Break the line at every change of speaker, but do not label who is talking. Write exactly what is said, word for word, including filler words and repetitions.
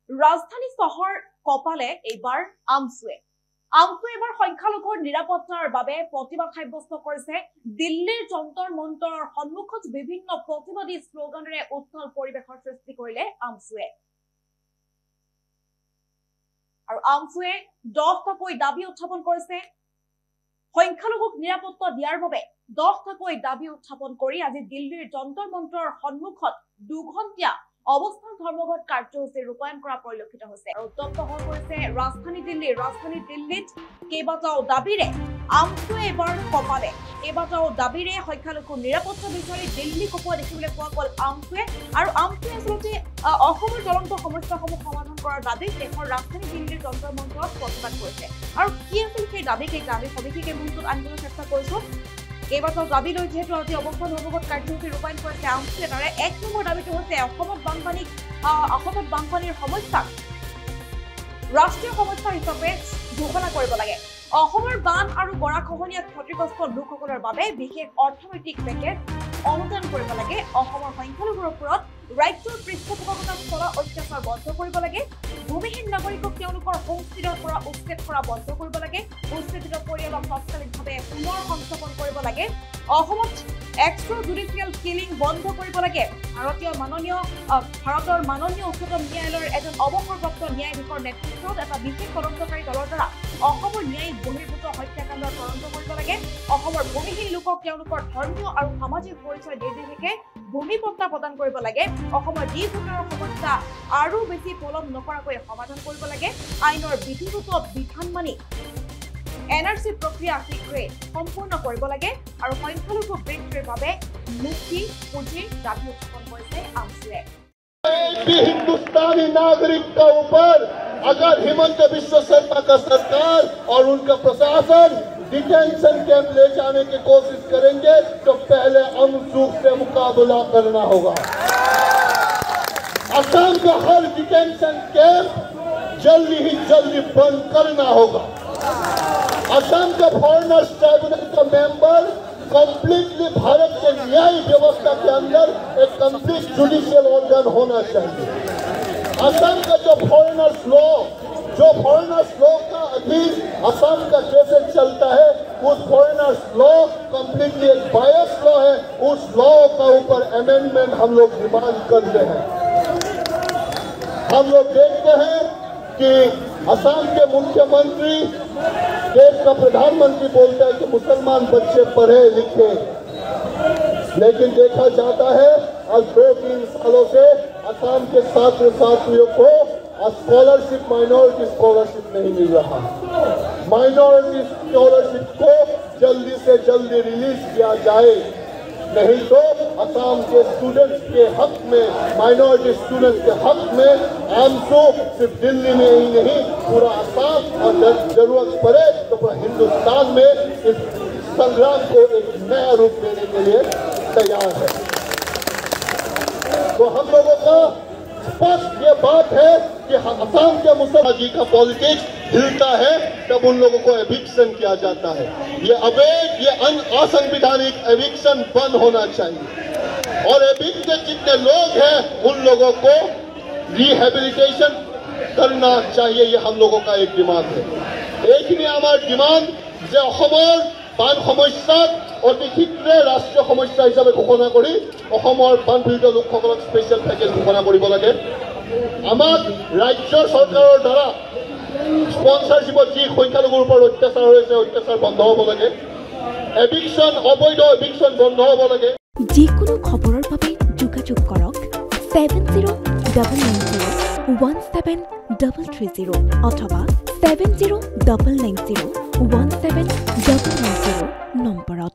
ৰাজধানী চহৰ কপালে এইবাৰ আমচুৱে আমচুৱে এবাৰ সংখ্যালঘুৰ নিৰাপত্তাৰ বাবে প্ৰতিবাদ সাব্যস্ত কৰিছে। দিল্লীৰ যন্তৰ মন্তৰৰ সন্মুখত বিভিন্ন প্ৰতিবাদী শ্লোগানেৰে উত্তাল পৰিৱেশৰ সৃষ্টি কৰিলে আমচুৱে আৰু আমচুৱে দহটাকৈ দাবী উত্থাপন কৰিছে। সংখ্যালঘুক নিৰাপত্তা দিয়াৰ বাবে দহটাকৈ দাবী উত্থাপন কৰি আজি দিল্লীৰ যন্তৰ মন্তৰৰ সন্মুখত দুঘণ্টীয়া অৱস্থান ধৰ্মঘট কাৰ্যসূচী ৰূপায়ণ কৰা পৰিলক্ষিত হৈছে আৰু উত্তপ্ত হৈ পৰিছে ৰাজধানী দিল্লী। ৰাজধানী দিল্লীত কেইবাটাও দাবীৰে আমচুৱে এবাৰ কপালে কেইবাটাও দাবীৰে সংখ্যালঘু নিৰাপত্তা বিচাৰি দিল্লী কপোৱা দেখিবলৈ পোৱা গ'ল আমচুৱে আৰু আমচুৱে আচলতে অসমৰ জ্বলন্ত সমস্যাসমূহ সমাধান কৰাৰ দাবীত দেশৰ ৰাজধানী দিল্লীৰ যন্তৰ মন্তৰত প্ৰতিবাদ কৰিছে। আৰু কি আছিল সেই দাবী কেইটা আমি সবিশেষ এই মুহূৰ্তত আনিবলৈ চেষ্টা কৰিছো। কেইবাটাও দাবী লৈ যিহেতু আজি অৱস্থান ধৰ্মঘট কাৰ্যসূচী ৰূপায়ণ কৰিছে আমচুৱে, তাৰে এক নম্বৰ দাবীটো হৈছে অসমত বানপানী অসমত বানপানীৰ সমস্যাক ৰাষ্ট্ৰীয় সমস্যা হিচাপে ঘোষণা কৰিব লাগে। অসমৰ বান আৰু গৰাখহনীয়াত ক্ষতিগ্ৰস্ত লোকসকলৰ বাবে বিশেষ অৰ্থনৈতিক পেকেজ অনুদান কৰিব লাগে। অসমৰ সংখ্যালঘুৰ ওপৰত ৰাজ্যৰ পৃষ্ঠপোষকতাত চলা অত্যাচাৰ বন্ধ কৰিব লাগে। ভূমিহীন নাগৰিকক তেওঁলোকৰ হোমষ্টেৰ পৰা উচ্ছেদ কৰা বন্ধ কৰিব লাগে। উচ্ছেদিত পৰিয়ালক তৎকালীনভাৱে পুনৰ সংস্থাপন কৰিব লাগে। অসমত এক্সট্ৰা জুডিচিয়েল কিলিং বন্ধ কৰিব লাগে। ভাৰতীয় মাননীয় ভাৰতৰ মাননীয় উচ্চতম ন্যায়ালয়ৰ এজন অৱসৰপ্ৰাপ্ত ন্যায়াধীশৰ নেতৃত্বত এটা বিশেষ তদন্তকাৰী দলৰ দ্বাৰা অসমৰ ন্যায়িক বহিৰ্ভূত হত্যাকাণ্ডৰ তদন্ত কৰিব লাগে। অসমৰ ভূমিহীন লোকক তেওঁলোকৰ ধৰ্মীয় আৰু সামাজিক পৰিচয় নিৰ্বিশেষে ভূমি পট্টা প্ৰদান কৰিব লাগে। অসমৰ ডি ভোটাৰৰ সমস্যা আৰু বেছি পলম নকৰাকৈ সমাধান কৰিব লাগে। আইনৰ বিধিগত বিধান মানি এন আৰ চি প্ৰক্ৰিয়া শীঘ্ৰে সম্পূৰ্ণ কৰিব লাগে আৰু সংখ্যালঘু বৃত্তিৰ বাবে মুক্তি পুঁজিৰ দাবী উত্থাপন কৰিছে আমচুৱে।
हिंदुस्तानी नागरिक का ऊपर अगर हिमंत बिश्व शर्मा का सरकार और उनका प्रशासन डिटेंशन कैंप ले जाने की कोशिश करेंगे तो पहले अमसूख से मुकाबला करना होगा। असम का हर डिटेंशन कैंप जल्दी ही जल्दी बंद करना होगा। असम का फॉरेनर्स ट्राइब्यूनल का मेंबर कंप्लीटली भारत के न्याय व्यवस्था के अंदर एक कंप्लीट जुडिशियल ऑर्गन होना चाहिए। असम का जो फॉरेनर्स लॉ जो फॉरेनर्स लॉ का अधीन असम का कैसे चलता है, उस फॉरेनर्स लॉ कंप्लीटली एक बायस लॉ है। उस लॉ का ऊपर अमेंडमेंट हम लोग डिमांड करते हैं। हम लोग देखते हैं कि असम के मुख्यमंत्री देश का प्रधानमंत्री बोलता है कि मुसलमान बच्चे पढ़े लिखे, लेकिन देखा जाता है आज दो तीन सालों से असम के छात्र छात्रियों को स्कॉलरशिप माइनॉरिटी स्कॉलरशिप नहीं मिल रहा। माइनॉरिटी स्कॉलरशिप को जल्दी से जल्दी रिलीज किया जाए, नहीं तो असम के स्टूडेंट्स के हक में माइनॉरिटी स्टूडेंट्स के हक में आमसू सिर्फ दिल्ली में ही नहीं पूरा असम और जरूरत पड़े तो पूरा हिंदुस्तान में इस संग्राम को एक नया रूप देने के लिए तैयार है। तो हम लोगों का स्पष्ट ये बात है कि असम के मुसलमान जी का पॉलिटिक्स हिलता है तब उन लोगों को एविक्शन किया जाता है। ये अवैध ये असंवैधानिक एविक्शन बंद होना चाहिए और एविक्टेड जितने लोग हैं उन लोगों को रिहेबिलिटेशन करना चाहिए। ये हम लोगों का एक डिमांड है। एक हमारे डिमांड যে অসমৰ বান সমস্যাক অতি শীঘ্ৰে ৰাষ্ট্ৰীয় সমস্যা হিচাপে ঘোষণা কৰি অসমৰ বানপীড়িত লোকসকলক স্পেচিয়েল পেকেজ ঘোষণা কৰিব লাগে। আমাক ৰাজ্য চৰকাৰৰ দ্বাৰা স্পন্সৰশ্বিপত যি সংখ্যালঘুৰ ওপৰত অত্যাচাৰ হৈছে অত্যাচাৰ বন্ধ হ'ব লাগে। এভিকশ্যন অবৈধ এভিকশ্যন বন্ধ হ'ব লাগে।
যিকোনো খবৰৰ বাবে যোগাযোগ কৰক seven zero' double nine zero' one seven double three জিৰ' অথবা seven zero' double nine zero' one seven double nine zero' নম্বৰত।